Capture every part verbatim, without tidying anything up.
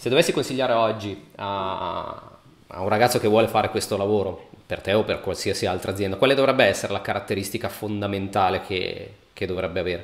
Se dovessi consigliare oggi a, a un ragazzo che vuole fare questo lavoro, per te o per qualsiasi altra azienda, quale dovrebbe essere la caratteristica fondamentale che, che dovrebbe avere?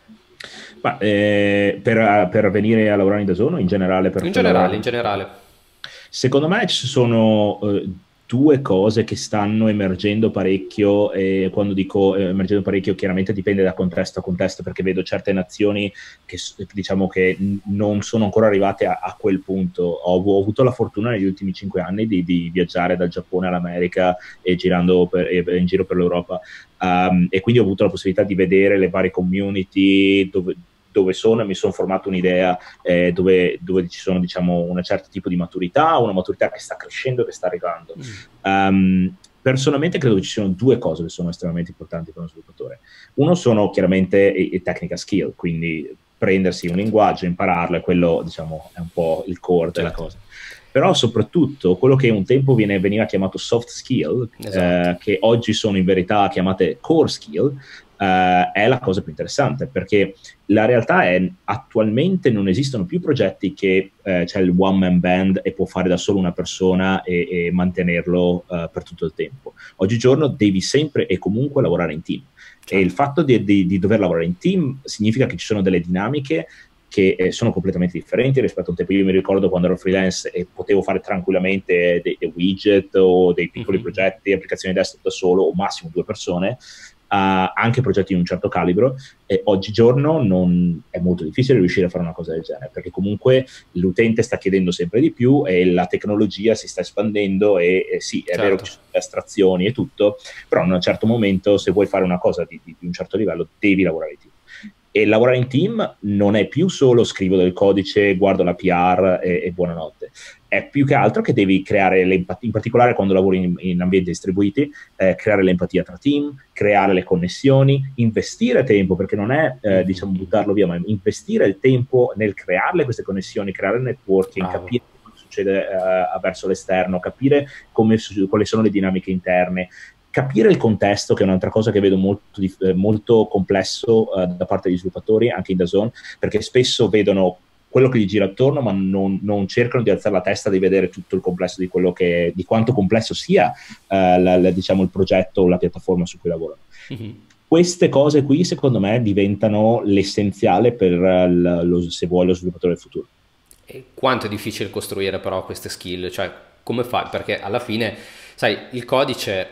Ma, eh, per, per venire a lavorare in da zone o in generale per, In per generale, lavorare? in generale. Secondo me ci sono eh, due cose che stanno emergendo parecchio, e quando dico eh, emergendo parecchio chiaramente dipende da contesto a contesto, perché vedo certe nazioni che s- diciamo che n- non sono ancora arrivate a, a quel punto. Ho, ho avuto la fortuna negli ultimi cinque anni di, di viaggiare dal Giappone all'America e girando per- e- in giro per l'Europa. Um, e quindi ho avuto la possibilità di vedere le varie community dove, dove sono e mi sono formato un'idea eh, dove, dove ci sono diciamo un certo tipo di maturità, una maturità che sta crescendo e che sta arrivando. Mm. Um, personalmente credo che ci siano due cose che sono estremamente importanti per uno sviluppatore. Uno sono chiaramente i, i technical skill, quindi prendersi un Certo, linguaggio, impararlo, e quello diciamo è un po' il core della certo, cosa. Però soprattutto quello che un tempo viene, veniva chiamato soft skill, esatto. eh, che oggi sono in verità chiamate core skill, eh, è la cosa più interessante, perché la realtà è attualmente non esistono più progetti che eh, c'è il one man band e può fare da solo una persona e, e mantenerlo eh, per tutto il tempo. Oggigiorno devi sempre e comunque lavorare in team, e il Certo. fatto di, di, di dover lavorare in team significa che ci sono delle dinamiche che eh, sono completamente differenti rispetto a un tempo. Io mi ricordo quando ero freelance e potevo fare tranquillamente dei, dei widget o dei piccoli Mhm. progetti, applicazioni desktop da solo o massimo due persone, uh, anche progetti di un certo calibro, e oggigiorno non, è molto difficile riuscire a fare una cosa del genere, perché comunque l'utente sta chiedendo sempre di più e la tecnologia si sta espandendo e, e sì, è vero che Certo. ci sono le astrazioni e tutto, però in un certo momento se vuoi fare una cosa di, di, di un certo livello devi lavorare in team. E lavorare in team non è più solo scrivo del codice, guardo la P R e, e buonanotte. È più che altro che devi creare l'empatia, in particolare quando lavori in, in ambienti distribuiti, eh, creare l'empatia tra team, creare le connessioni, investire tempo, perché non è eh, diciamo Mhm. buttarlo via, ma investire il tempo nel crearle queste connessioni, creare il networking, Bravo. capire cosa succede eh, verso l'esterno, capire come, quali sono le dinamiche interne, capire il contesto, che è un'altra cosa che vedo molto, eh, molto complesso eh, da parte degli sviluppatori, anche in DAZN, perché spesso vedono quello che gli gira attorno, ma non, non cercano di alzare la testa, di vedere tutto il complesso di quello che, di quanto complesso sia eh, la, la, diciamo, il progetto o la piattaforma su cui lavorano. Mhm. Queste cose qui, secondo me, diventano l'essenziale per lo, lo, se vuoi, lo sviluppatore del futuro. E quanto è difficile costruire però queste skill? Cioè, come fai? Perché alla fine, sai, il codice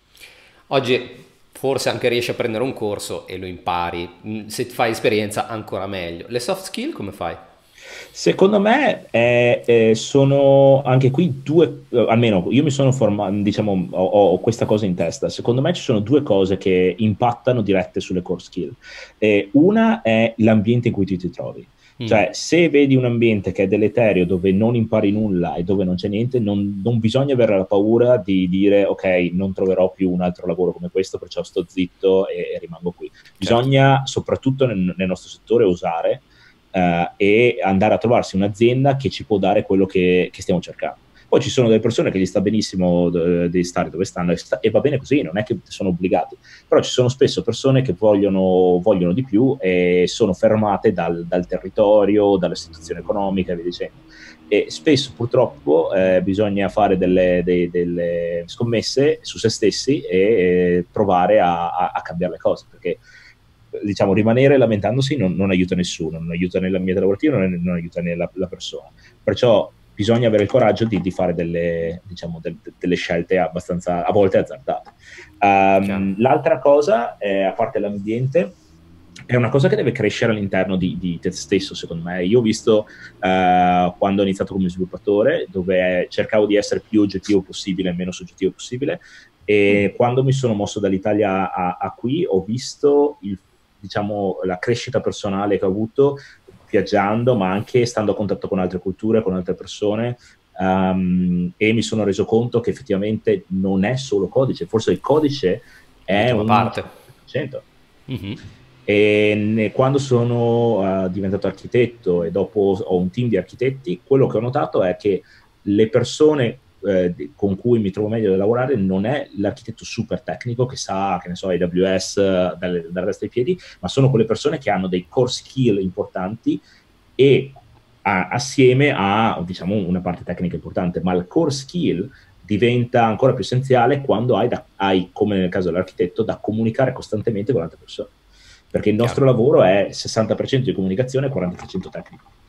oggi forse anche riesci a prendere un corso e lo impari. Mm, se fai esperienza ancora meglio. Le soft skill come fai? Secondo me è, eh, sono anche qui due, eh, almeno io mi sono formato, diciamo, ho, ho questa cosa in testa. Secondo me ci sono due cose che impattano dirette sulle core skill. Eh, una è l'ambiente in cui tu ti trovi. Mm. Cioè, se vedi un ambiente che è deleterio, dove non impari nulla e dove non c'è niente, non, non bisogna avere la paura di dire, ok, non troverò più un altro lavoro come questo, perciò sto zitto e, e rimango qui. Certo. Bisogna, soprattutto nel, nel nostro settore, osare eh, e andare a trovarsi un'azienda che ci può dare quello che, che stiamo cercando. Poi ci sono delle persone che gli sta benissimo eh, di stare dove stanno e, sta, e va bene così, non è che sono obbligati, però ci sono spesso persone che vogliono, vogliono di più e sono fermate dal, dal territorio, dalla situazione economica e via dicendo. E spesso purtroppo eh, bisogna fare delle, dei, delle scommesse su se stessi e eh, provare a, a, a cambiare le cose, perché diciamo rimanere lamentandosi non, non aiuta nessuno, non aiuta nell'ambiente lavorativo, non, non aiuta nella la persona. Perciò bisogna avere il coraggio di, di fare delle, diciamo, del, delle scelte abbastanza a volte azzardate. Chiaro. Um, l'altra cosa, eh, a parte l'ambiente, è una cosa che deve crescere all'interno di, di te stesso, secondo me. Io ho visto eh, quando ho iniziato come sviluppatore, dove cercavo di essere più oggettivo possibile e meno soggettivo possibile, e quando mi sono mosso dall'Italia a, a qui ho visto il, diciamo, la crescita personale che ho avuto viaggiando, ma anche stando a contatto con altre culture, con altre persone, um, e mi sono reso conto che effettivamente non è solo codice, forse il codice è L'ultima un parte. cinquanta per cento. Mhm. E ne, quando sono uh, diventato architetto e dopo ho un team di architetti, quello che ho notato è che le persone eh, con cui mi trovo meglio da lavorare non è l'architetto super tecnico che sa, che ne so, A W S uh, dal, dal resto dei piedi, ma sono quelle persone che hanno dei core skill importanti e a, assieme a, diciamo, una parte tecnica importante, ma il core skill diventa ancora più essenziale quando hai, da, hai come nel caso dell'architetto, da comunicare costantemente con altre persone, perché il nostro Chiaro. lavoro è sessanta per cento di comunicazione e quaranta per cento tecnico.